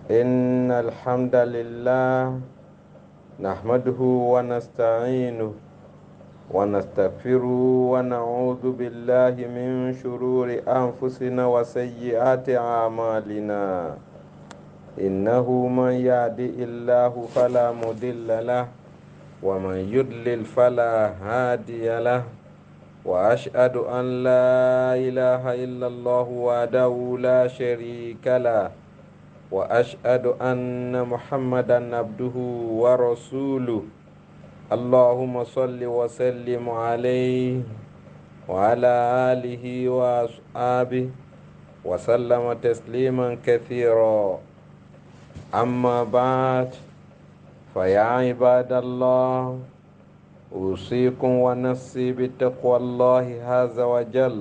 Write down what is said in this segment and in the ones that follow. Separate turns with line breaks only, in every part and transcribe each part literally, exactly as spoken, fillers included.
إن الحمد لله نحمده ونستعينه ونستغفره ونعوذ بالله من شرور أنفسنا وسيئات أعمالنا. إنه من يهدي الله فلا مضل له ومن يضلل فلا هادي له. وأشهد أن لا إله إلا الله وحده لا شريك له وأشهد أن محمدا عبده ورسوله. اللهم صل وسلم عليه وعلى آله وأصحابه وسلم تسليما كثيرا. أما بعد، فيا عباد الله، أوصيكم ونفسي بتقوى الله عز وجل،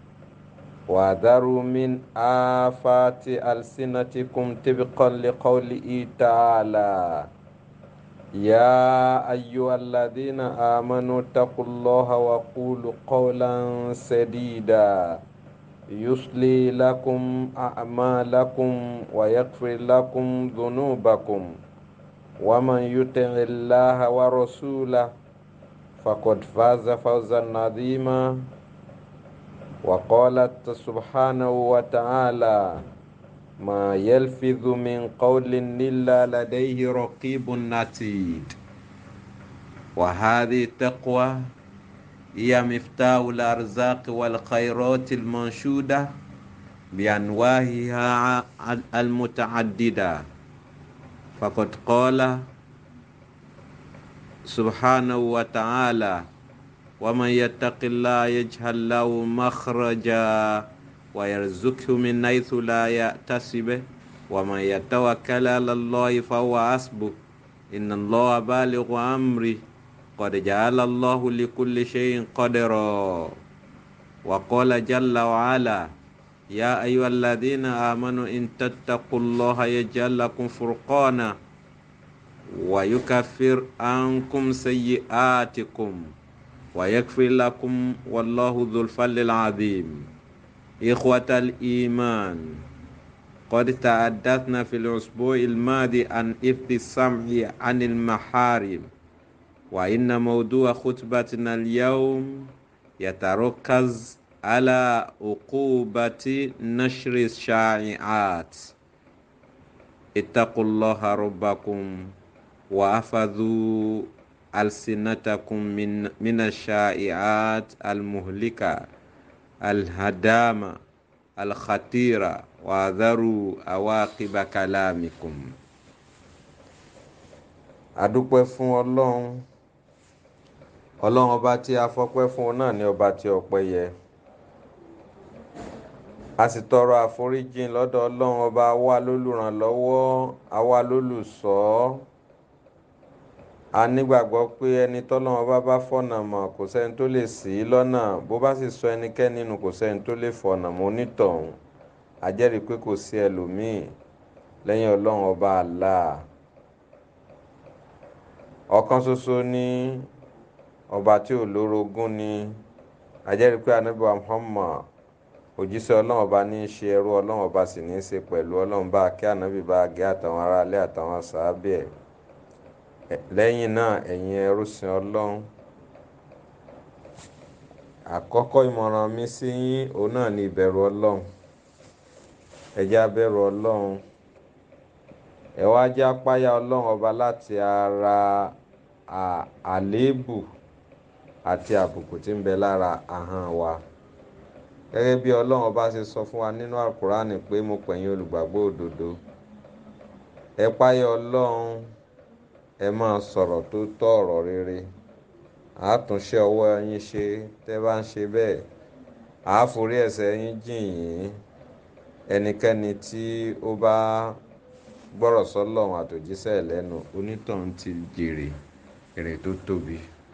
وذروا من آفات ألسنتكم طبقا لقوله تعالى: يا أيها الذين آمنوا اتقوا الله وقولوا قولا سديدا يصلي لكم أعمالكم ويغفر لكم ذنوبكم، ومن يطع الله ورسوله فقد فاز فوزا عظيما. وقالت سبحانه وتعالى: ما يلفظ من قول إلا لديه رقيب عتيد. وهذه التقوى هي مفتاح الأرزاق والخيرات المنشودة بأنواعها المتعددة. فقد قال سبحانه وتعالى: ومن يتق الله يجعل له مخرجا ويرزقه من حيث لا يحتسب ومن يتوكل على الله فهو حسبه إن الله بالغ أمره قد جعل الله لكل شيء قدرا. وقال جل وعلا: يا أيها الذين آمنوا إن تتقوا الله يجعل لكم فرقانا ويكفر عنكم سيئاتكم ويغفر لكم والله ذو الفضل العظيم. إخوة الإيمان، قد تحدثنا في الأسبوع الماضي عن حفظ السمع عن المحارم، وإن موضوع خطبتنا اليوم يتركز على عقوبة نشر الشائعات. اتقوا الله ربكم واحفظوا ألسنتكم من من الشائعات المهلكة الهدامة الخطيرة وذروا عواقب كلامكم. adúpẹ́ fún ọlọ́run ọlọ́run ọba tí a fọpẹ́ fún náà ni ọba tí ọpẹ́ yẹ. A sì tọrọ àforíjìn lọ́dọ̀ ọlọ́run ọba wa lólùrànlọ́wọ́, àwa lólùṣọ́. A nígbàgbọ́ pé ẹni tọ́lọ́run ọba bá fọ̀nà mọ̀ kò sẹ́ni tó lè ṣì í lọ́nà, bó bá sì sọ ẹnikẹ́ni nù kò sẹ́ni tó lè fọ̀nà mọ́ onítọ̀hún. A jẹ́rìí pé kò sí ẹlòmíì lẹ́yìn ọlọ́run ọba Allah. Ọ̀kan ṣoṣo ni ọba tí ò lórogún ni. A jẹ́rìí pé ànábì wa Muhammad òjíṣẹ́ ọlọ́run ọba ní í ṣe, ẹrú ọlọ́run ọba sì ní í ṣe pẹ̀lú. Ọlọ́run bá kí ànábì bá gẹ́ àtàwọn aráalé àtàwọn sàábẹ̀ ẹ̀. Lẹ́yìn náà, ẹ̀yin ẹrúsìn ọlọ́run, àkọ́kọ́ ìmọ̀ràn mi sí yín òun náà ni ìbẹ̀rù ọlọ́run. Ẹ jẹ́ á bẹ̀rù ọlọ́run, ẹ wá jẹ́ á páyà ọlọ́run ọba láti ara àléébù àti àbùkù tí ń bẹ lára ahọ́n wa. Gẹ́gẹ́ bí ọlọ́run ọba ṣe sọ fún wa nínú Al-Qur'ani pé mo pè yín olùgbàgbọ́ òdodo, ẹ páyà ọlọ́run, ẹ máa sọ̀rọ̀ tó tọ́ ọ̀rọ̀ rere. Àátúnṣe ọwọ́ yín ṣe tẹ́ bá ń ṣe bẹ́ẹ̀, àáforí ẹ̀ṣẹ̀ yín jìn yín. Ẹnikẹ́ni tí ó bá gbọ́rọ̀ sọ́lọ́run àtòjíṣẹ́ ẹ̀ lẹ́nu, onítọ̀hún ti jèrè èrè tó tóbi.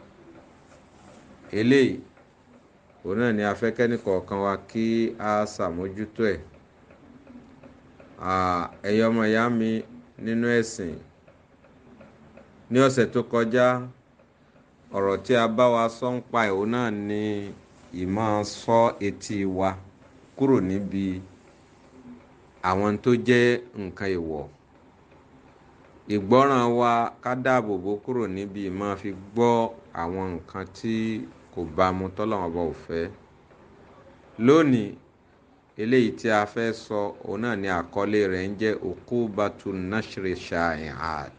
Eléyìí òun náà ni a fẹ́ kẹ́ni kọ̀ọ̀kan wa kí a ṣàmójútó ẹ̀. Ẹ̀yin ọmọ ìyá mi nínú ẹ̀sìn, ní ọ̀sẹ̀ tó kọjá, ọ̀rọ̀ tí a bá wa sọ ń pa òun náà ni ìmọ̀ ṣọ́ etí wa kúrò níbi àwọn tó jẹ́ nǹkan èèwọ̀ ìgbọ́ràn wa ká dáàbò bò kúrò níbi máa fi gbọ́ àwọn nǹkan tí kò bá mu tọ́lọ́run ọba ò fẹ́. Lónìí eléyìí tí a fẹ́ sọ òun náà ni àkọlé rẹ̀ ń jẹ́ uqubatu nashri shai'at,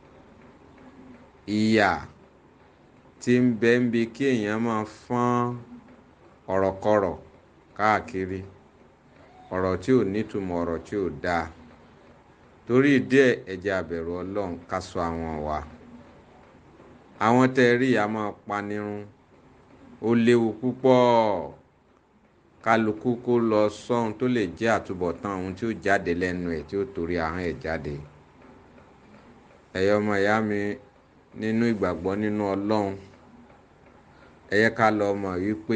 ìyà tí ń bẹ ń bi kí èèyàn máa fọ́n ọ̀rọ̀kọrọ̀ káàkiri, ọ̀rọ̀ tí ò nítumọ̀, ọ̀rọ̀ tí ò dáa. Torí ìdí ẹ̀ ẹ jẹ́ a bẹ̀rù Ọlọ́run ká ṣọ́ àwọn wa. Àwọn tẹ́ rí a máa panirun, ó léwu púpọ̀. Kálukú kó lọ sọ́hun tó lè jẹ́ àtúbọ̀tán ohun tí ó jáde lẹ́nu ẹ̀ tí ó torí ahọ́n ẹ̀ jáde. Ẹ̀yọ́ ọmọ ìyá mi nínú ìgbàgbọ́ nínú Ọlọ́run, ẹ yẹ ká lọ mọ̀ wípé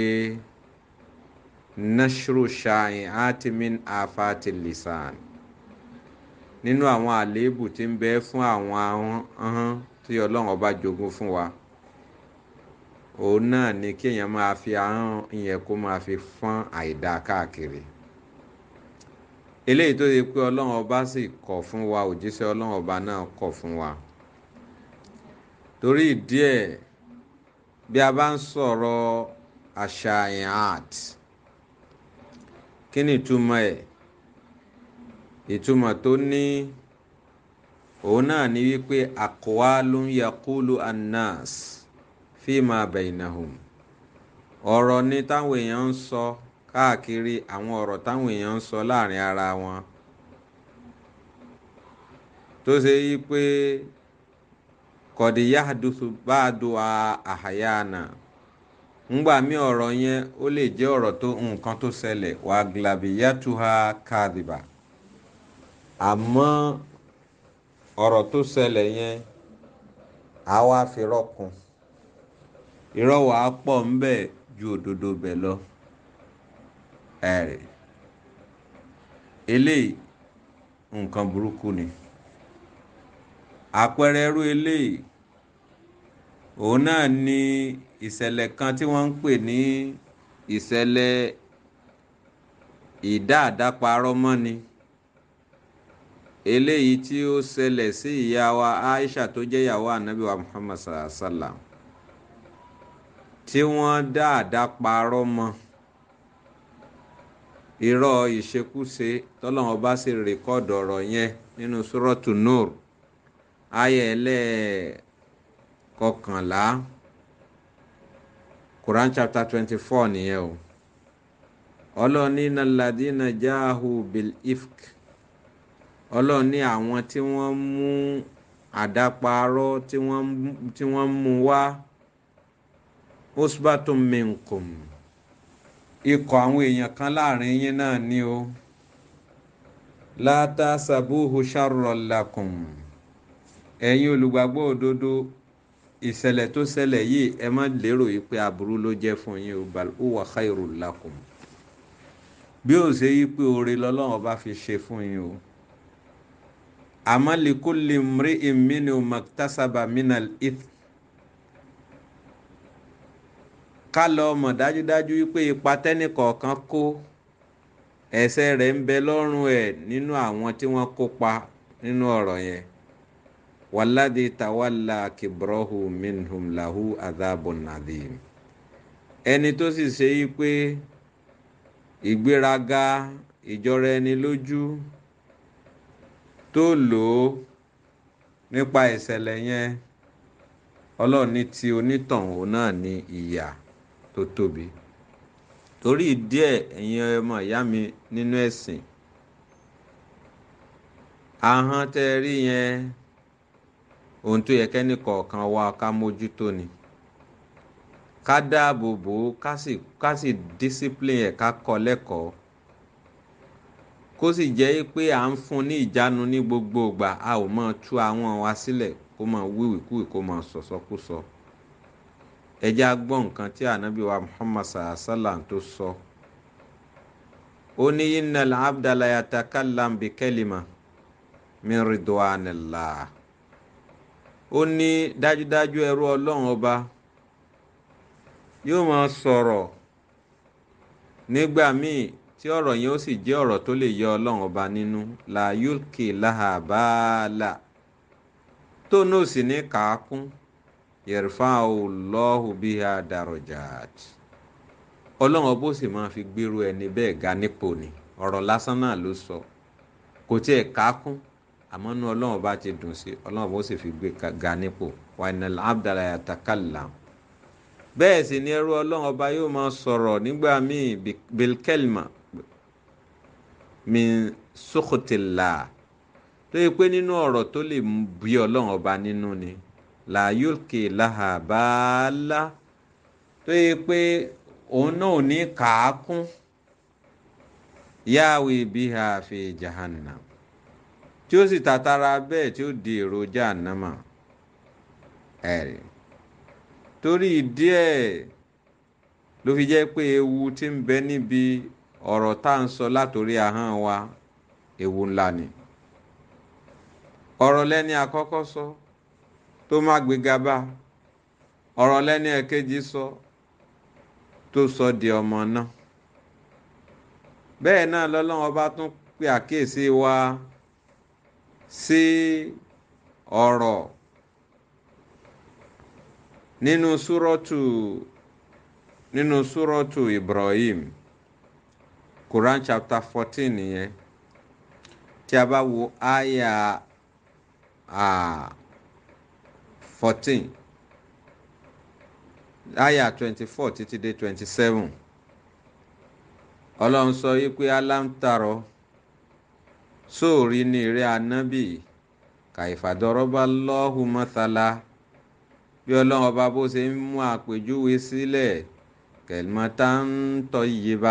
nashru shai'ati min afati lisan, nínú àwọn àléébù tí ń bẹ fún àwọn ahọ́n tí Ọlọ́run ọba jogún fún wa, òun náà ni kí èèyàn máa fi ahọ́n yẹn kó máa fi fọ́n àìdá káàkiri. Eléyìí tó ṣe pé Ọlọ́run ọba sì kọ̀ fún wa, òjíṣẹ́ Ọlọ́run ọba náà kọ̀ fún wa. Torí ìdí ẹ̀ bí a bá ń sọ̀rọ̀ ashai'at, kí ni ìtumọ̀ ẹ̀? Ìtumọ̀ tó ní òun náà ni wípé aqwalun yaqulu annas fima bainahum, ọ̀rọ̀ ni táwọn èèyàn ń sọ káàkiri, àwọn ọ̀rọ̀ táwọn èèyàn ń sọ láàrin ara wọn tó ṣe wípé qad yahduthu ba'duha ahyana, ńgbà mí ọ̀rọ̀ yẹn ó lè jẹ́ ọ̀rọ̀ tó nǹkan tó ṣẹlẹ̀, wa aglabiyatuha kadhiba, àmọ́ ọ̀rọ̀ tó ṣẹlẹ̀ yẹn a wá fi rọ́kùn, irọ́ wà á pọ̀ ń bẹ ju òdodo bẹ̀ lọ. Ẹ̀rẹ̀ eléyìí nǹkan burúkú ni. Àpẹẹrẹ irú eléyìí òun náà ni ìṣẹ̀lẹ̀ kan tí wọ́n ń pè ní ìṣẹ̀lẹ̀ ìdá àdáparọ́ mọ́ni, eléyìí tí ó ṣẹlẹ̀ sí ìyá wa Aisha tó jẹ́ ìyàwó ànábì wa Muhammad sallallahu alaihi wasallam, tí wọ́n dá àdáparọ́ mọ́, irọ́ ìṣekúṣe tọ́lọ́run ọba sì rèkọ́ọ̀dù ọ̀rọ̀ yẹn nínú Suratu Nur ayé ẹlẹ́ẹ̀kọkànlá, Quran chapter twenty four nìyẹn o. Ọlọ́run ní innal ladina jahu bil ifk, Ọlọ́run ní àwọn tí wọ́n mú àdáparọ́ tí wọ́n mú wá, usbatun minkum, ikọ̀ àwọn èèyàn kan láàrin yín náà ni o. La tasabuhu sharran lakum, ẹ̀yin olùgbàgbọ́ òdodo, ìṣẹ̀lẹ̀ tó ṣẹlẹ̀ yìí ẹ má lérò yìí pé aburú ló jẹ́ fún yín o, bal huwa khairul lakum, bí ó ṣe yí pé oore lọ́lọ́run ọba fi ṣe fún yín o. Àmọ́ likulli imri'in minhum maktasaba minal ithm, ká lọ mọ̀ dájúdájú wípé ipa tẹ́nì kọ̀ọ̀kan kó, ẹ̀ṣẹ̀ rẹ̀ ń bẹ lọ́rùn ẹ̀ nínú àwọn tí wọ́n kópa nínú ọ̀rọ̀ yẹn. Walladhi tawalla kibrahu minhum lahu adhabun adhim, ẹni tó sì ṣe wípé ìgbéraga, ìjọra ẹni lójú tó lò ó nípa ìṣẹ̀lẹ̀ yẹn, Ọlọ́run ní ti onítọ̀hún náà ní ìyà tó tóbi. Torí ìdí ẹ̀ ẹ̀yin ọmọ ìyá mi nínú ẹ̀sìn, ahọ́n tẹ́ rí yẹn ohun tó yẹ kẹ́ni kọ̀ọ̀kan wa ká mójútó ni, ká dáàbò bò ó, ká sì discipline ẹ̀, ká kọ́ lẹ́kọ̀ọ́, kó sì jẹ́ pé à ń fún ní ìjánu ní gbogbo ìgbà, a ò máa tú àwọn wa sílẹ̀ kó máa wíwìkúwì, kó máa sọ̀sọ́kúsọ. Ẹ jẹ́ á gbọ́ nǹkan tí ànábì wa Muhammad sallallahu alaihi wasallam tó sọ. Ó ní innal abda la yatakallam bi kalima min ridwanillah, ó ní dájúdájú ẹrú Ọlọ́run ọba yóò máa sọ̀rọ̀ nígbà míì tí ọ̀rọ̀ yẹn ó sì jẹ́ ọ̀rọ̀ tó lè yọ Ọlọ́run ọba nínú, la yulki laha bala, tó náà sì ní kàákún yarfa'u Allahu biha darajat, ọlọ́run ọba ó sì máa fi gbèrú ẹni bẹ́ẹ̀ ga nípò ni. Ọ̀rọ̀ lásán náà ló sọ, kò tiẹ̀ kàákún, àmọ́ inú ọlọ́run ọba ti dùn sí, ọlọ́run ọba ó sì fi gbé ga nípò. Wa innal abda la yatakallam, bẹ́ẹ̀ sì ni ẹrú ọlọ́run ọba yóò máa sọ̀rọ̀ nígbà míì bilkelma min sukhutillah, tó yẹ pé nínú ọ̀rọ̀ tó lè bí ọlọ́run ọba nínú ni. La yulki laha bala, tó yẹ pé òun náà ò ní kàákún. Yawi biha fi jahannam, tí ó sì tàtàrà bẹ́ẹ̀ tí ó di èrò jahannama. Ẹ̀rí torí ìdí ẹ̀ ló fi jẹ́ pé ewu tí ń bẹ níbi ọ̀rọ̀ tá à ń sọ látòrí ahọ́n wa, ewu ńlá ni. Ọ̀rọ̀ lẹ́ni àkọ́kọ́ sọ tó má gbéga bá, ọ̀rọ̀ lẹ́ni ẹ̀kejì sọ tó sọ di ọmọ náà. Bẹ́ẹ̀ náà lọ́lọ́run ọba tún pe àkíyèsí wa sí ọ̀rọ̀ nínú súrọ́tù nínú súrọ́tù Ibrahim, Quran chapter fourteen nìyẹn. Tí a bá wo àyà fourteen, àyà twenty-four títí dé twenty-seven, ọlọ́run sọ yí pé aláǹtarọ sóòrí ní eré anábì kàìfàdọ́rọ́bá lọ́hù mọ́sálá, bí ọlọ́run ọba bó ṣe ń mú àpèjúwe sílẹ̀ kẹlmọ́tà ń tọ́ iye bá,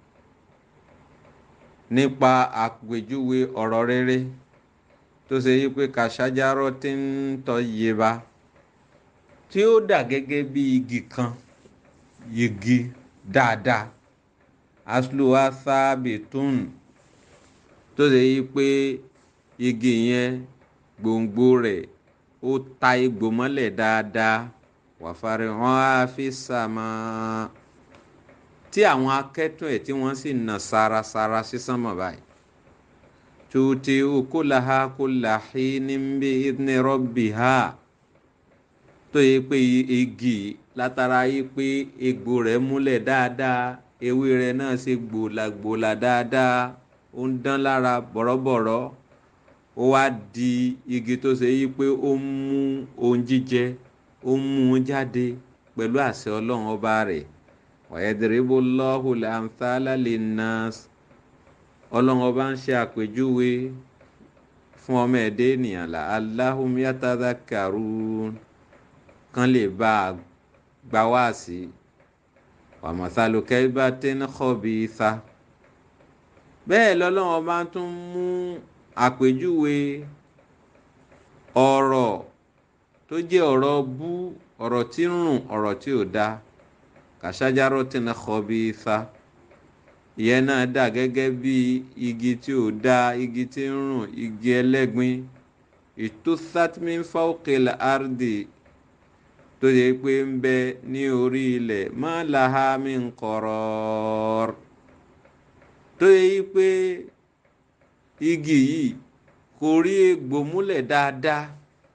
nípa àpèjúwe ọ̀rọ̀ rere tó ṣe yí pé kàṣájárọ́ tí ń tọ́ iye bá, tí ó dà gẹ́gẹ́ bí igi kan, igi dáadáa, asluha thabitun, tó ṣe yí pé igi yẹn gbòǹgbò rẹ̀ ó ta egbò mọ́lẹ̀ dáadáa. Wàfàrí wọn á fi sàmà, tí àwọn akẹ́tùn ẹ̀ tí wọ́n sì nà sarasara sí sánmọ̀ báyìí. Tuti ukulaha kulla hinin bi idni rabbiha, tó yẹ pé igi látara yí pé egbò rẹ̀ múlẹ̀ dáadáa, ewé rẹ̀ náà ṣe gbòlàgbòlà dáadáa, ó ń dán lára bọ̀rọ̀bọ̀rọ̀, ó wá di igi tó ṣe yí pé ó ń mú ohun jíjẹ, ó ń mú un jáde pẹ̀lú àṣẹ ọlọ́run ọba rẹ̀. Wa yadribullahu al-amthala linnas, ọlọ́run ọba ń ṣe àpèjúwe fún ọmọ ẹ̀dá ènìyàn la'allahum yatadhakkarun, kan lè bá a gbà wá sí. Wa mathalu kaybatin khabitha, bẹ́ẹ̀ lọ́lọ́run ọba tún mú àpèjúwe ọ̀rọ̀ tó jẹ́ ọ̀rọ̀ bú, ọ̀rọ̀ tí ń rùn, ọ̀rọ̀ tí ò dá. Kashajaratin khabitha, ìyẹn náà dà gẹ́gẹ́ bí igi tí ò dá, igi tí ń rùn, igi ẹlẹ́gbin. Itussat min fawqil ardi, tó yẹ pé ń bẹ ní orí ilẹ̀. Ma laha min qarar, tó yẹ pé igi yìí kò rí egbò múlẹ̀ dáadáa,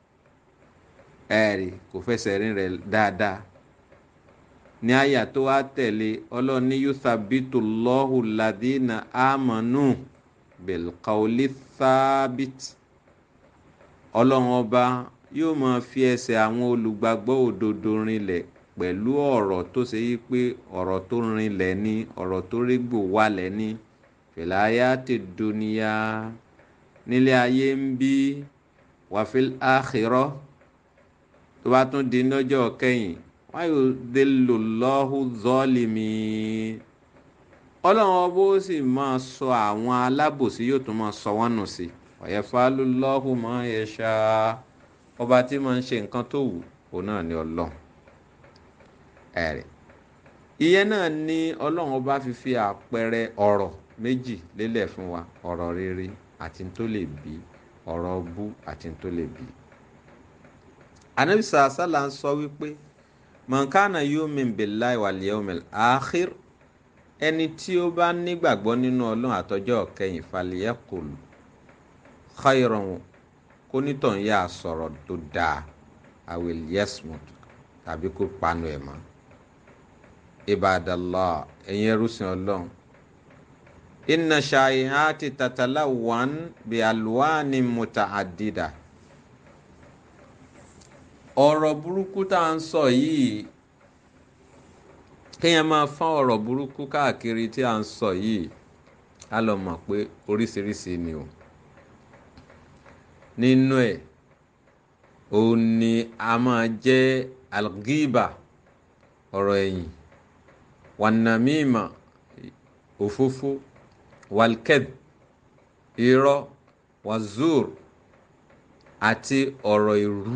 ẹ̀rí kò fẹsẹ̀ rìn rẹ̀ dáadáa. Ní àyà tó wá tẹ̀lé, ọlọ́ni yuthabbitu Allahu alladhina amanu bil qawli thabit, ọlọ́run ọba yóò máa fi ẹsẹ̀ àwọn olùgbàgbọ́ òdodo rinlẹ̀ pẹ̀lú ọ̀rọ̀ tó ṣe yí pé ọ̀rọ̀ tó rinlẹ̀ ni, ọ̀rọ̀ tó régbò wálẹ̀ ni. Fil hayati dunya, nílé ayé ń bí, wa fil akhirah, tó bá tún di lọ́jọ́ kẹ́yìn. Wa yudhillullahu zalimin, ọlọ́run ọba ó sì máa sọ àwọn alábòsí, yóò tún máa sọ wọ́n nù sí. Wa yaf'alullahu ma yasha, ọba tí máa ń ṣe nǹkan tó wù, òun náà ni ọlọ́run. Ẹ̀rí ìyẹn náà ni ọlọ́run ọba fi fi àpẹẹrẹ ọ̀rọ̀ méjì lélẹ̀ fún wa, ọ̀rọ̀ rere àti tó lè bí, ọ̀rọ̀ bú àti tó lè bí. Ànábì sàásàlà ń sọ wípé man kana yu'min billahi wal yawmil akhir, ẹni tí ó bá nígbàgbọ́ nínú ọlọ́run àtọjọ́ kẹyìn, falyaqul khayran kó nítàn yà sọ̀rọ̀ tó dáa awil yasmut tàbí kó panu ẹ̀ mọ́. Ibadallah, ẹ̀yin ẹrúsìn Ọlọ́run, inna shayihati tatalawwan bi alwani mutaaddida. Ọ̀rọ̀ burúkú tá à ń sọ yìí, kéèyàn máa fọ́n ọ̀rọ̀ burúkú káàkiri tí à ń sọ yìí, á lọ mọ̀ pé oríṣiríṣi ni o. Nínú ẹ̀ òun ni a máa jẹ́ alghiba, ọ̀rọ̀ ẹ̀yìn, wannamima, òfófó, walked, irọ́, wazur, àti ọ̀rọ̀ ìrú,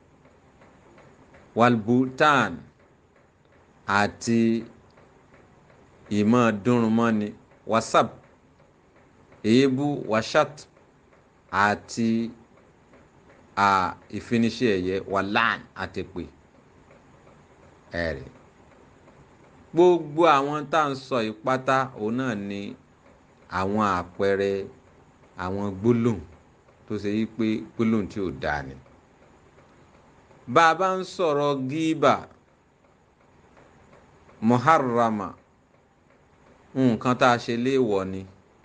walbutan, àti ìmọ̀ dúnrúmọ́ni, wasab, èébú, washat, àti a ìfiniṣẹ́ ẹ̀yẹ, walan, àtẹ̀pè. Ẹ̀rì gbogbo àwọn tá à ń sọ ìpátá òun náà ni àwọn àpẹẹrẹ àwọn gbólóhùn tó ṣe yí pé gbólóhùn tí ò dáa ni. Bá a bá ń sọ̀rọ̀ gíbà muharrama, nǹkan tá a ṣe léèwọ̀ ni.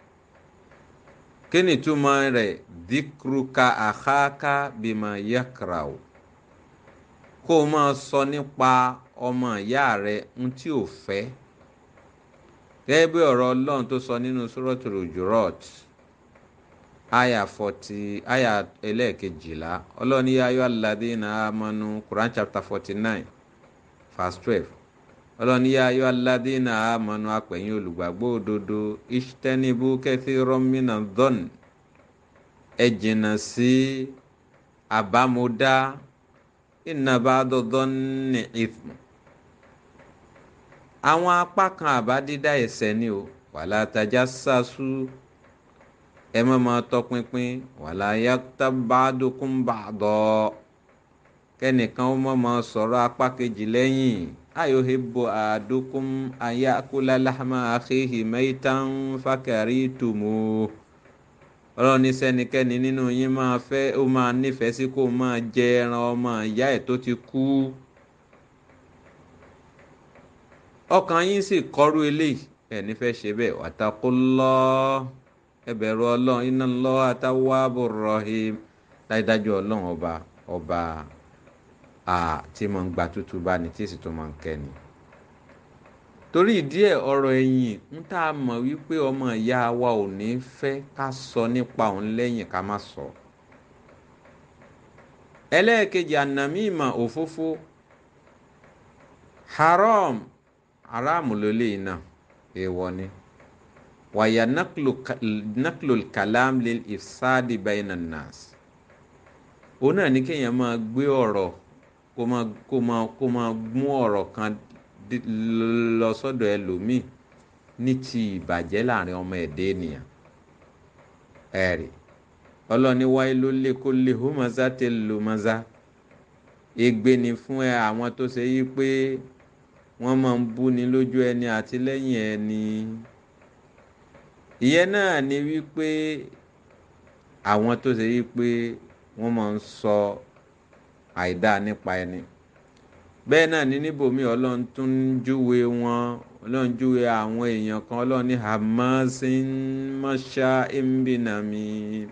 Kí ni túmọ̀ rẹ̀? Dhikruka akhaka bima yakrau, kó o máa sọ nípa ọmọ ìyá rẹ̀ ń tí ò fẹ́. Gẹ́gẹ́ bí ọ̀rọ̀ Ọlọ́run tó sọ nínú Suratul Hujurat aya forty aya ẹlẹ́ẹ̀kejìlá, Ọlọ́run ní ya ayyuhal ladhina amanu, Quran chapter forty nine verse twelve. Ọlọ́run ní ya ayyuhal ladhina amanu, apẹ̀yìn olùgbàgbọ́ òdodo, ishtanibu kathiran minadh dhann, ẹ jìnnà sí àbámọ̀dá, inna ba'da dhanni ithm, àwọn apá kan àbá dídá ẹ̀ṣẹ̀ ni o. Wala tajassasu, ẹ má máa tọpinpin. Wala yaktab ba'dukum ba'da, kẹ́nìkan ó má máa sọ̀rọ̀ apá kejì lẹ́yìn. Ayuhibbu ahadukum an ya'kula lahma akhihi maytan fakarihtumu, Ọlọ́run ní sẹ́nikẹ́ni nínú yín máa fẹ́ ó máa nífẹ̀ẹ́ sí kó máa jẹ ẹran ọmọ ìyá ẹ̀ tó ti kú, ọkàn yín sì kọrú eléyìí, ẹ̀ nífẹ̀ẹ́ ṣe bẹ́ẹ̀. Wattaqullah, ẹ bẹ̀rù Ọlọ́run, innallaha tawwabur rahim, dájúdájú Ọlọ́run ọba ọba à tí mo ń gba tútù bá ní tí sì tó máa ń kẹ́ni. Torí ìdí ẹ̀, ọ̀rọ̀ ẹ̀yìn ń tá a mọ̀ wípé ọmọ ìyá wa ò ní fẹ́ ká sọ nípa òun lẹ́yìn, ká má sọ. Ẹlẹ́ẹ̀kejì, ànàmímà, òfófó, haram, haramu lólè náà, èèwọ̀ ni. Wàyà naklul kalam lil ifsadi bayna nas, òun náà ní kéèyàn máa gbé ọ̀rọ̀ kó máa kó máa kó máa mú ọ̀rọ̀ kan lọ sọ́dọ̀ ẹlòmíì ní ti ìbàjẹ́ láàrin ọmọ ẹ̀dá ènìyàn. Ẹ̀rì Ọlọ́ni wailul likulli humazatil lumaza, ègbé ni fún ẹ àwọn tó ṣe yí pé wọ́n máa ń bú ni lójú ẹni àti lẹ́yìn ẹni. Ìyẹn náà ni wípé àwọn tó ṣe yí pé wọ́n máa ń sọ àìdáa nípa ẹni. Bẹ́ẹ̀ náà ni níbòmí Ọlọ́run tún ń júwe wọn, Ọlọ́run júwe àwọn èèyàn kan, Ọlọ́run ní hamasin masha'in binamim,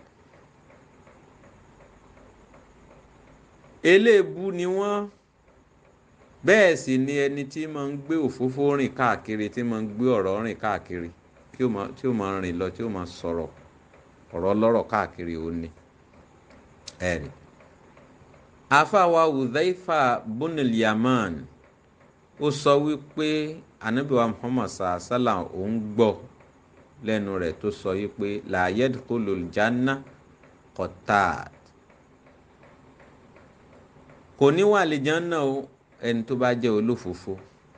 eléèbú ni wọ́n. Bẹ́ẹ̀ sì ni ẹni tí máa ń gbé òfófó rìn káàkiri, tí máa ń gbé ọ̀rọ̀ rìn káàkiri, tí ó máa rìn lọ, tí ó máa sọ̀rọ̀ ọ̀rọ̀ lọ́rọ̀ káàkiri ó ní. Ẹ̀rì àfáwà Hudhaifa bunil Yaman, ó sọ wípé Ànábì wa Muhammad sallallahu alaihi wasallam òun gbọ́ lẹ́nu rẹ̀ tó sọ wípé la yadkhulul janna qattat, kò ní wà àlìjánnà o ẹni tó bá jẹ́ olófòfó.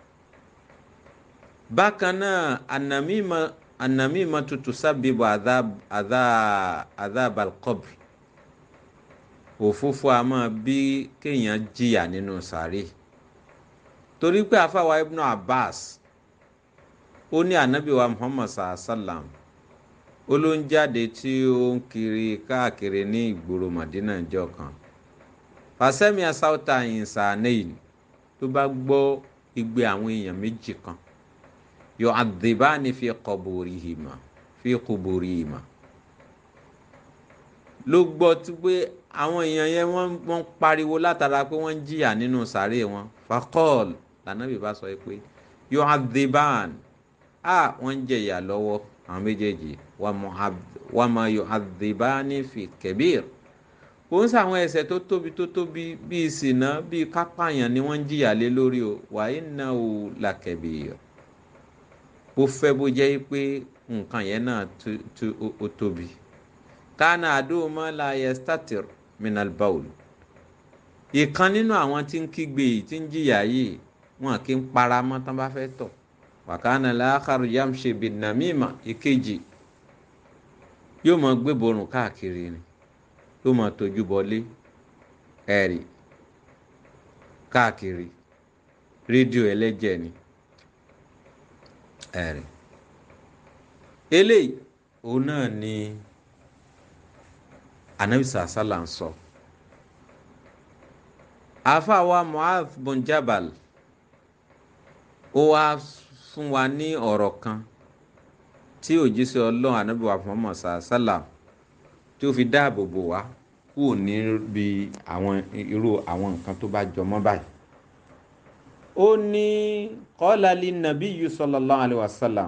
Bákan náà ànàmímà ànàmímà tutusabbibu adhab adhab al-qabr, òfófó a máa bí kéèyàn jìyà nínú sàárè. Torí pé àfáwà Ibn Abbas ó ní Ànábì wa Muhammad sallallahu alaihi wasallam ó ló ń jáde tí ó ń kiri káàkiri ní ìgboro Madina ìjọ kan fàṣẹ́mi asáwọ́tà ìsànẹ́yìn tó bá gbọ́ igbe àwọn èèyàn méjì kan yọ àdìbáni fi quburihima fi quburihima ló gbọ́ tí pé àwọn èèyàn yẹn wọ́n ń pariwo látara pé wọ́n ń jìyà nínú sàárè wọn fakọ́ọ̀l lànàbì bá sọ pé yọ àdìbáni à wọ́n ń jẹ̀yà lọ́wọ́ àwọn méjèèjì wà máa yọ àdìbáni fi kẹbíir òun sàwọn ẹ̀ṣẹ̀ tó tóbi tó tóbi bíi ṣìnà bíi kápáyàn ni wọ́n ń jìyà lé lórí o wa innahu lakabir bó fẹ́ bó jẹ́ pé nǹkan yẹn náà ó tóbi kana aduhuma la yastatir minal baul ìkan nínú àwọn tí ń kígbe yìí tí ń jìyà yìí wọn kì í para mọ́ tán bá fẹ́ tọ̀ wa kana al-akharu yamshi bin namima ìkejì yóò máa gbé borùn káàkiri ni yóò máa tójú bọlé ẹ̀rì káàkiri rédíò ẹlẹ́jẹ̀ ni ẹ̀rì eléyìí òun náà ni anabi sàásàlà ń sọ àfàwà Mu'adh bin Jabal ó wá fún wa ní ọ̀rọ̀ kan tí òjíṣẹ́ Ọlọ́run anabi wa Muhammad sàásàlà tí ó fi dáàbò bò wá kúrò níbi àwọn irú àwọn nǹkan tó bá jọmọ́ báyìí. ó ní qala lin nabiyyu sallallahu alaihi wasallam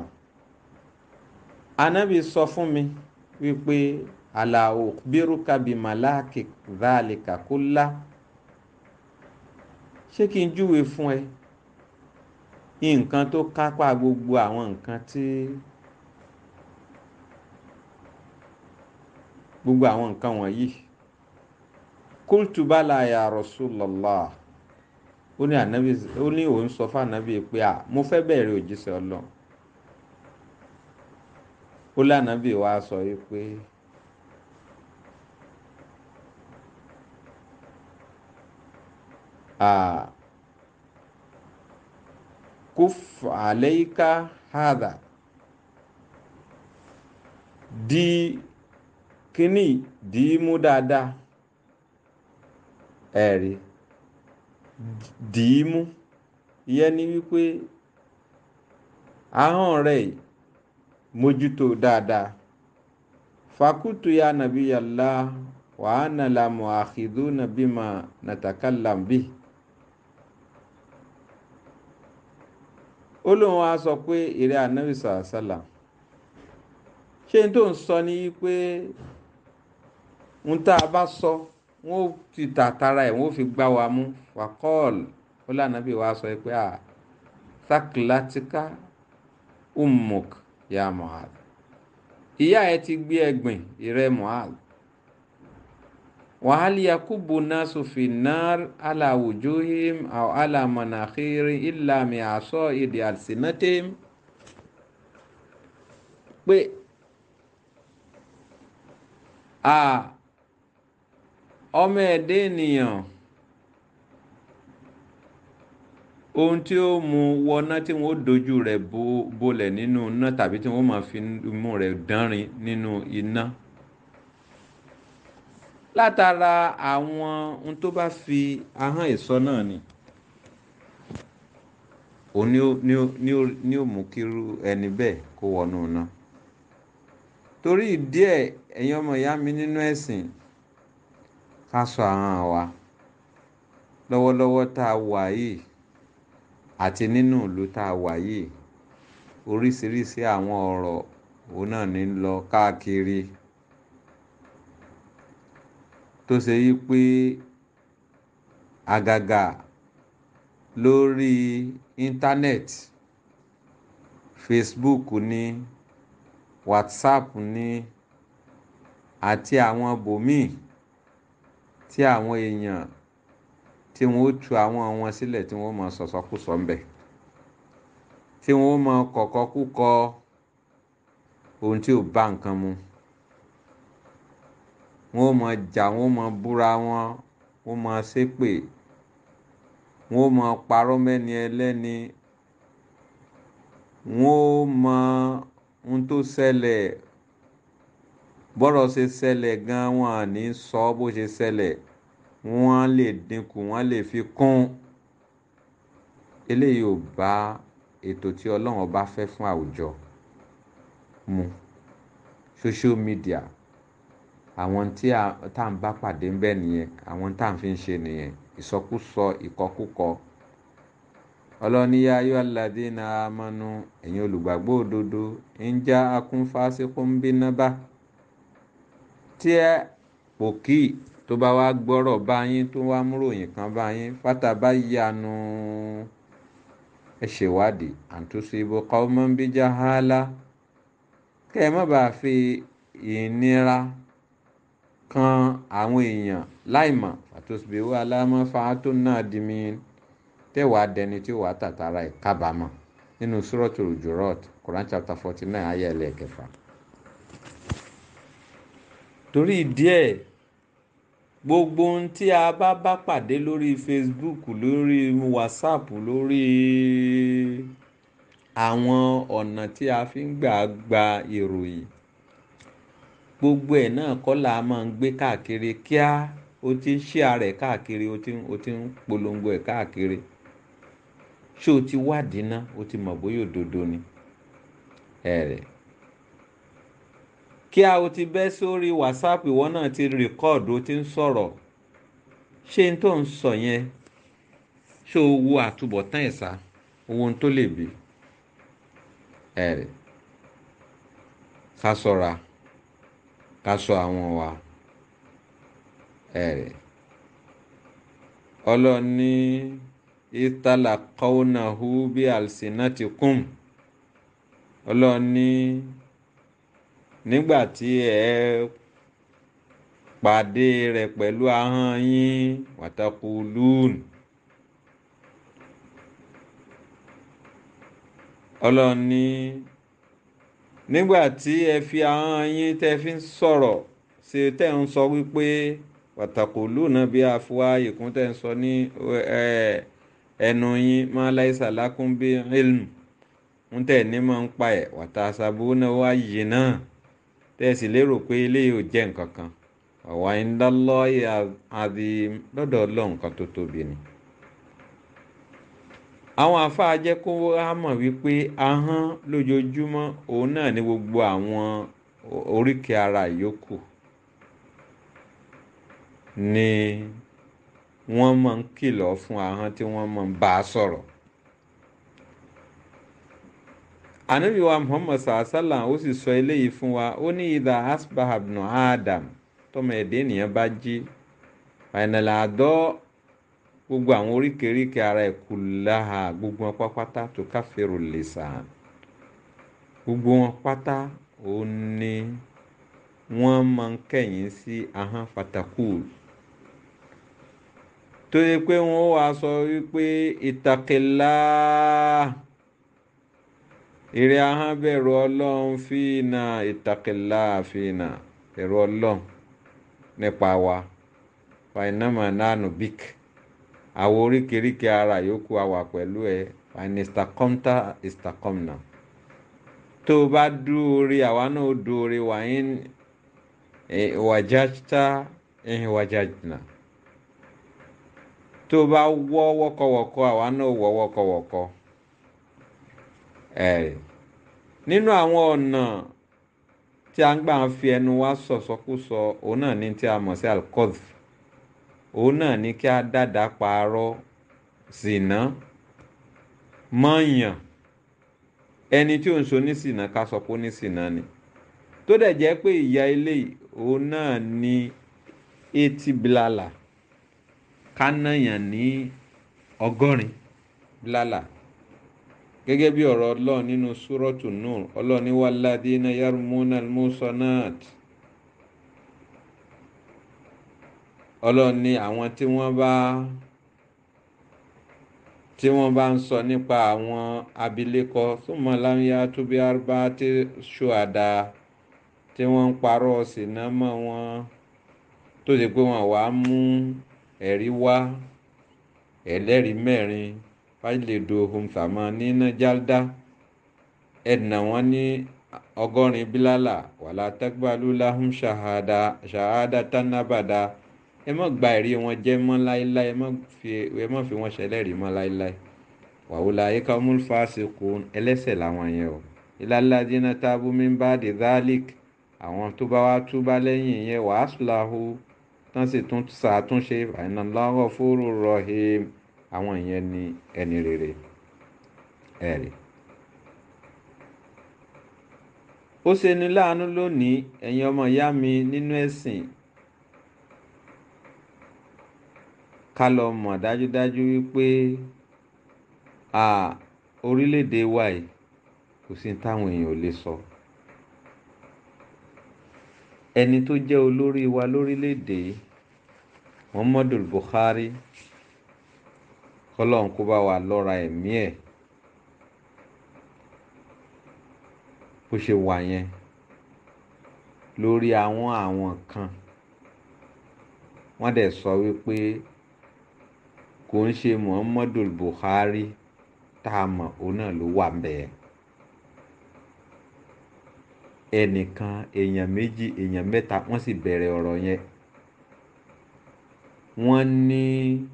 anabi sọ fún mi wípé ala ukhbiruka bi malaki dhalika kullah ṣé kí n júwe fún ẹ nǹkan tó kápá gbogbo àwọn nǹkan tí gbogbo àwọn nǹkan wọ̀nyí qultu bala ya Rasulullah ó ní ànábì ó ní òun sọ fún ànábì pé à mo fẹ́ bẹ̀rẹ̀ òjíṣẹ́ Ọlọ́run ó lànàbì wa sọ yìí pé à kuf alayka hadha di kíní dìí mú dáadáa ẹ̀rí dìí mú ìyẹn ni wípé ahọ́n rẹ̀ mójútó dáadáa fakutu ya nabiyallah wa ana la muakhiduna bima natakallam bi ó lóun á sọ pé ìrẹ́ ànábì sàásàlà ṣé n tó ń sọ ní pé ń tá a bá sọ wọn ó ti tàtàrà ẹ̀ wọ́n ó fi gbá wa mú wàkọ́ọ̀lù ó lànàbí wa sọ pé à sakilatika ummuk ya Mu'adh ìyá ẹ ti gbé ẹ̀gbìn ìrẹ́ Mu'adh wa hal yakubu nasu fi nar ala wujuhim aw ala manakhiri illa mi asa'idi alsinatim pé a ọmọ ẹ̀dẹ́ ènìyàn ohun tí ó mú wọná tí wọ́n dojú rẹ̀ bolẹ̀ nínú iná tàbí tí wọ́n máa fi imú rẹ̀ dánrin nínú iná látara àwọn ohun tó bá fi ahọ́n ìsọ náà ni òun ni ó mú kírú ẹni bẹ́ẹ̀ kó wọnú iná torí ìdí ẹ̀ ẹ̀yin ọmọ ìyá mi nínú ẹ̀sìn ká ṣọ́ ahọ́n wa lọ́wọ́lọ́wọ́ tá a wà yìí àti nínú ìlú tá a wà yìí oríṣiríṣi àwọn ọ̀rọ̀ òun náà ní lọ káàkiri tó ṣe yí pé àgàgà lórí íńtánẹ́ẹ̀tì Facebook ní WhatsApp ní àti àwọn bòmíì tí àwọn èèyàn tí wọ́n ó tu àwọn wọn sílẹ̀ tí wọ́n mọ sọ̀sọ́kùsọ ńbẹ̀ tí wọ́n mọ kọ̀kọ́kúkọ ohun tí ò bá nǹkan mu wọ́n mọ jà wọ́n mọ búra wọn wọ́n mọ ṣépè wọ́n mọ parọ́ mẹ́ni ẹlẹ́ni wọ́n mọ ohun tó ṣẹlẹ̀ bọ́rọ̀ ṣe ṣẹlẹ̀ gan wọn à ní sọ bó ṣe ṣẹlẹ̀, wọ́n lè dínkù, wọ́n lè fi kún. Eléyìí ò bá ètò tí Ọlọ́run bá fẹ́ fún àwùjọ mu. Social media, àwọn tí à ń bá pàdé ń bẹ nìyẹn, àwọn tá à ń fi ń ṣe nìyẹn, ìsọkúsọ, ìkọkúkọ. Ọlọ́ni yá ayọ́ alladhina amanu, ẹ̀yin olùgbàgbọ́ òdodo, in ja'akum fasiqun binaba, tí ẹ pòkì tó bá wá gbọ́rọ̀ bá yín, tó wá múròyìn kan bá yín, fatabayyanu, ẹ ṣèwádìí, an tusibu qawman bijahala, kẹ́ ẹ má bàa fi ìnira kan àwọn èèyàn láìmọ̀, fatusbihu ala ma fa'altum nadimin, tẹ́wàá dẹni tí ó wà tàtàrà ẹ̀ kábàámọ̀. Nínú Suratul Hujurat, Quran chapter forty nine ayé ẹlẹ́ẹ̀kẹfà. Torí ìdí ẹ̀, gbogbo ohun tí a bá bá pàdé lórí Facebook, lórí WhatsApp, lórí àwọn ọ̀nà tí a fi ń gbà gba ìròyìn, gbogbo ẹ̀ náà kọ́ la máa ń gbé káàkiri kíá. O ti ń share rẹ̀ káàkiri, o ti ń o ti ń polongo ẹ̀ káàkiri. Ṣé o ti wádìí ná? O ti mọ̀ bóyá òdodo ni? Ẹ̀rẹ̀. Kí a o ti bẹ́ sórí WhatsApp, ìwọ náà ti record, o ti ń sọ̀rọ̀. Ṣé n tó ń sọ yẹn, ṣé o wo àtúbọ̀tán ẹ̀ sá? Ohun tó lè bí. Ẹ̀rẹ̀. Ká ṣọ́ra, ká ṣọ́ àwọn wa. Ẹ̀rẹ̀. Ọlọ́ni italaqawnahu bi alsinatikum. Ọlọ́ni nígbà tí ẹ pàdé rẹ̀ pẹ̀lú ahọ́n yín, watakulun. Ọlọ́ni nígbà tí ẹ fi ahọ́n yín tẹ́ fi ń sọ̀rọ̀, ṣe tẹ́ ń sọ wípé watakuluna bí afwahikum, tẹ́ ń sọ ní ẹnu yín, ma laysa lakum bi ilm, ń tẹ́ ní máa ń pa ẹ̀, watasabuna hayyina, tẹ́ sì lérò pé eléyìí ò jẹ́ nǹkan kan. Wa indallahi azim, lọ́dọ̀ Ọlọ́run nǹkan tó tóbi ni. Àwọn àfáà jẹ́ kó á mọ̀ wípé ahọ́n lójoojúmọ́ òun náà ní gbogbo àwọn oríkèé ara yòókù ni wọ́n máa ń kìlọ̀ fún ahọ́n tí wọ́n máa ń bá a sọ̀rọ̀. Ànábì wa Muhammad sallallahu alaihi wasallam ó sì sọ eléyìí fún wa, ó ní idha asbaha ibnu Adam, tọ́mọ ẹ̀dá ènìyàn bá jí, fainal a'dha, gbogbo àwọn oríkèéríkèé ara ẹ̀ kullaha, gbogbo wọn pápátá tukaffiru lisan, gbogbo wọn pátá òun ni wọ́n máa ń kẹ̀yìn sí ahọ́n, fatakul, tó yẹ pé wọ́n wá sọ wípé ittaqillah, ìrẹ́ ahọ́n bẹ̀rù Ọlọ́run, fínà ittaqillah, fínà bẹ̀rù Ọlọ́run nípa wa, fa innama nahnu bik, àwọn oríkèéríkèé ara yòókù a wà pẹ̀lú ẹ, fa in istaqamta istaqamna, tó bá dúore àwa náà dúore, wa in wajajta wajajna, tó bá wọ́ wọ́kọ̀wọ́kọ́ àwa náà wọ́ wọ́kọ̀wọ́kọ́. Ẹ̀ nínú àwọn ọ̀nà tí a ń gbà ń fi ẹnu wa sọ̀sọ́kúsọ, òun náà ní tí a mọ̀ sí al-qadhf, òun náà ní kí a dáadáa parọ́, zìnà, mọ̀yàn, ẹni tí ò ń so ní sìnà ká sọ pé ó ní sìnà ni, tó dẹ̀ jẹ́ pé ìyá eléyìí òun náà ní eighty bílálà, ká náyàn ní ọgọ́rin bílálà. Gẹ́gẹ́ bí ọ̀rọ̀ Ọlọ́run nínú Suratu Nur, Ọlọ́run ní walladhina yarmuna al-muhsanat, Ọlọ́run ní àwọn tí wọ́n bá tí wọ́n bá ń sọ nípa àwọn abilékọ, thumma lam ya'tu bi arba'ati shuhada, tí wọ́n ń parọ́ ṣìnà mọ́ wọn, tó ṣe pé wọ́n wá mú ẹ̀rí wá, ẹlẹ́rìí mẹ́rin, fajliduhum thamanina jalda, ẹ̀nà wọn ní ọgọ́rin bílálà wàlá taqbalu lahum ṣahada ṣahadatan abada, ẹ má gba ẹ̀rí wọn jẹ́ mọ́ láéláé, ẹ má fi ẹ má fi wọ́n ṣẹlẹ́rìí mọ́ láéláé. wa ulaika humul fasiqun, ẹlẹ́ṣẹ̀ làwọn yẹn o. illal ladhina tabu min ba'di dhalik, àwọn tó bá wá túbá lẹ́yìn yẹn wa aslahu, tán sì tún ṣàtúnṣe fa inna Allaha ghafurur rahim, àwọn yẹn ni ẹni rere. ẹ̀rí ó ṣe ní láàánú lónìí ẹ̀yin ọmọ ìyá mi nínú ẹ̀sìn, ká lọ mọ̀ dájúdájú wípé à orílẹ̀-èdè wa yìí kò sí táwọn èèyàn ò lè sọ. ẹni tó jẹ́ olórí wa lórílẹ̀-èdè Muhammadu Buhari, kọ́lọ́hún kó bá wa lọ́ra ẹ̀mí ẹ̀, bó ṣe wà yẹn lórí àwọn àwọn kan wọ́n dẹ̀ sọ wípé kò ń ṣe Muhammadu Buhari tá a mọ̀ òun náà ló wà ńbẹ̀. ẹnìkan èèyàn méjì èèyàn mẹ́ta wọ́n sì bẹ̀rẹ̀ ọ̀rọ̀ yẹn. wọ́n ní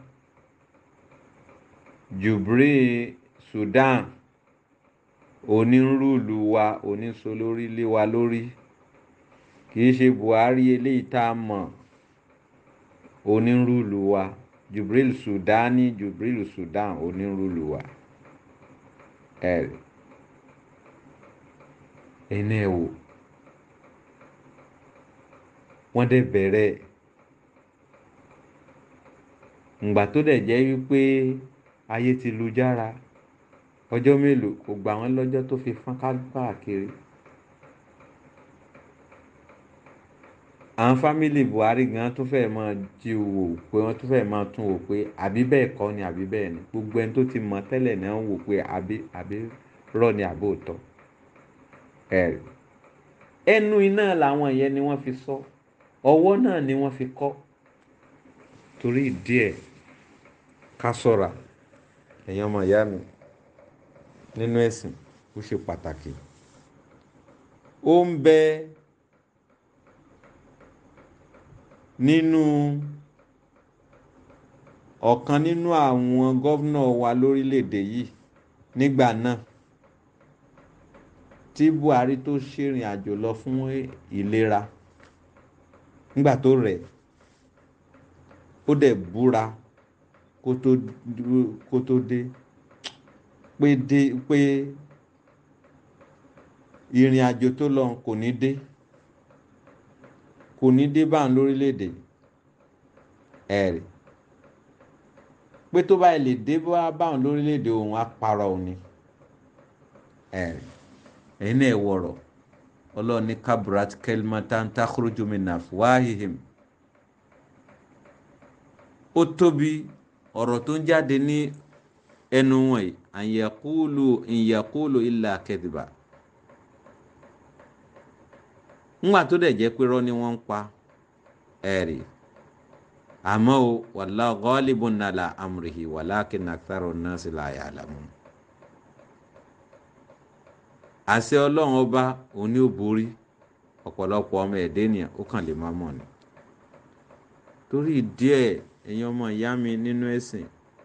Jubril Sudan onírúurú wa onísolórí lé wa lórí, kì í ṣe Buhari eléyìí tá a mọ̀, onírúurú wa Jubril Sudani Jubril Sudan onírúurú wa. ẹ̀rí ẹ̀yin ẹ̀ wò, wọ́n dẹ̀ bẹ̀rẹ̀ ǹgbà tó dẹ̀ jẹ́ wípé ayé ti lu jára, ọjọ́ mélòó kò gbà wọ́n lọ́jọ́ tó fi fọ́n káàkiri. àwọn fámìlì Buhari gan tún fẹ́ẹ́ máa jí wò pé wọ́n tún fẹ́ẹ́ máa tún wò pé àbí bẹ́ẹ̀ kọ́ ni àbí bẹ́ẹ̀ ni, gbogbo ẹni tó ti mọ̀ tẹ́lẹ̀ náà ń wò pé àbí àbí rọ́ ni àbí òótọ́. ẹ̀rí ẹnu iná làwọn yẹn ni wọ́n fi sọ, ọwọ́ náà ni wọ́n fi kọ́. torí ìdí ẹ̀ ká ṣọ́ra ẹ̀yin ọmọ ìyá mi nínú ẹ̀sìn, ó ṣe pàtàkì. ó ń bẹ nínú ọ̀kan nínú àwọn gómìnà wa lórílẹ̀‐èdè yìí nígbà náà tí Buhari tó ṣèrìn àjò lọ fún ìlera, nígbà tó rẹ̀ ó dẹ̀ búra kó tó kó tó dé pé dé pé ìrìn àjò tó lọ kò ní dé kò ní dé báwọn lórílẹ̀‐èdè. ẹ̀rí pé tó bá lè dé báwọn lórílẹ̀‐èdè òun á parọ́ òní. ẹ̀rí ẹ̀yin náà wọ̀rọ̀ ọlọ́run ní kaburat kelmatan takhruju min afwahihim, ó tóbi ọ̀rọ̀ tó ń jáde ní ẹnu wọn yìí, an yaqulu in yaqulu illa kadhiba. ńgbà tó dẹ̀ jẹ́ pé irọ́ ni wọ́n ń pa. ẹ̀rí àmọ́ o wallahu ghalibun ala amrihi walakinna aktharun nasi la ya'lamun. àṣẹ ọlọ́run ọba òní ò borí, ọ̀pọ̀lọpọ̀ ọmọ ẹ̀dẹ́ ènìyàn ó kàn lè má mọ̀ ni. torí díẹ̀ ẹ̀yin ọmọ ìyá mi nínú ẹ̀sìn,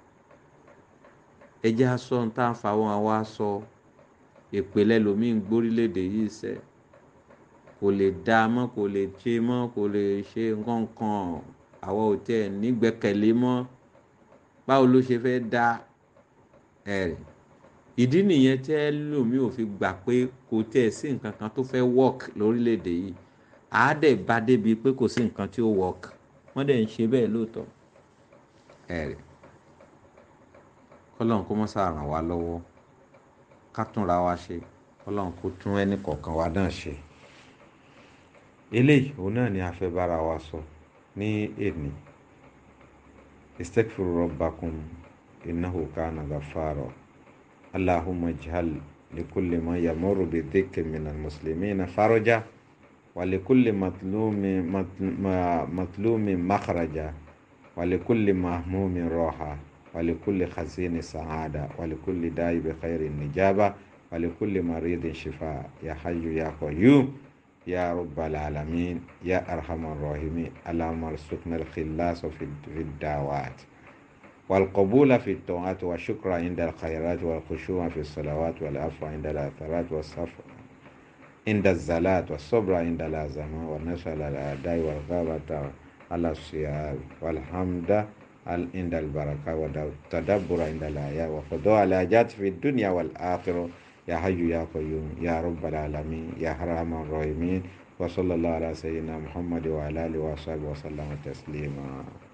ẹjẹ́ aṣọ ń tà fáwọn àwa sọ ìpìlẹ̀ lómi ń gbórílẹ̀-èdè yìí sẹ́, kò lè dá mọ́, kò lè ṣe mọ́, kò lè ṣe nǹkan kan, àwa ò tẹ̀ nígbẹ́kẹ̀lé mọ́, báwo ló ṣe fẹ́ dá. ẹ̀rí ìdí nìyẹn tẹ́ lómi ò fi gbà pé kò tẹ̀ sí nǹkan kan tó fẹ́ work lórílẹ̀‐èdè yìí, àádẹ́ bá débi pé kò sí nǹkan tí ó work, wọ́n dẹ̀ ń ṣe bẹ́ẹ̀ lóòótọ́. ẹ̀rí kọ́lọ́n kó mọ́ sáà ràn wá lọ́wọ́ ká túnra wa ṣe, kọ́lọ́n kó tún ẹnì kọ̀ọ̀kan wa náà ṣe. eléyìí òun náà ni a fẹ́ bára wa sọ ní èní. istaghfiru rabbakum innahu kana ghaffara. Allahumma ij'al likulli ma yamurru bidhikri minal muslimina faraja wa likulli matlumin matlumin makhraja wa likulli mahmumin raha wa likulli khazini sa'ada wa likulli da'i bi khairin nijaba ولكل مريض شفاء يا حي يا قيوم يا رب العالمين يا أرحم الراحمين. اللهم ارزقنا الخلاص في الدعوات والقبول في الطاعات والشكر عند الخيرات والخشوع في الصلوات والعفو عند الآثارات والصفر عند الزلات والصبر عند الأزمات والنصر على الأعداء والغابة على الصيام والحمد عند البركة والتدبر عند الآيات وقضاء الحاجات في الدنيا والآخرة يا حي يا قيوم يا رب العالمين يا أرحم الراحمين. وصلى الله على سيدنا محمد وعلى آله وصحبه وسلم تسليما.